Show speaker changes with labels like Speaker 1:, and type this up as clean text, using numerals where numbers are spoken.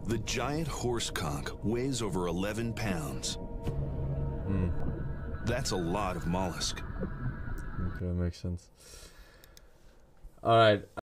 Speaker 1: The giant horse conch weighs over 11 pounds. That's a lot of mollusk.
Speaker 2: Okay, that makes sense. Alright.